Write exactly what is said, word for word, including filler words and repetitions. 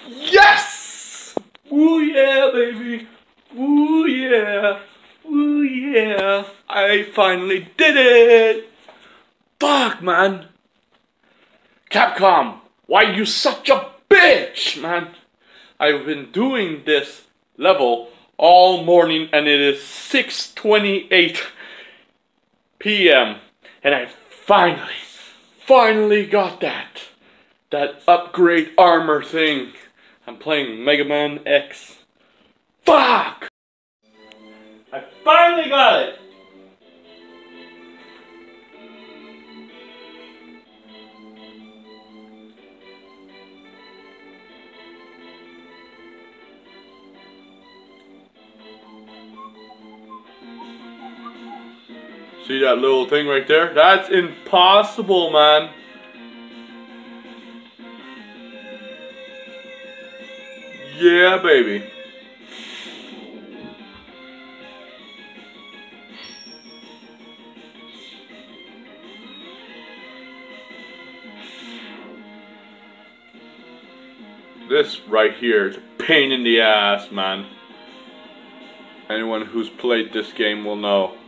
Yes! Ooh yeah, baby. Ooh yeah. Ooh yeah. I finally did it. Fuck, man. Capcom, why you such a bitch, man? I've been doing this level all morning and it is six twenty-eight p m and I finally, finally got that. That upgrade armor thing. I'm playing Mega Man X. Fuck! I finally got it! See that little thing right there? That's impossible, man. Yeah, baby. This right here is a pain in the ass, man. Anyone who's played this game will know.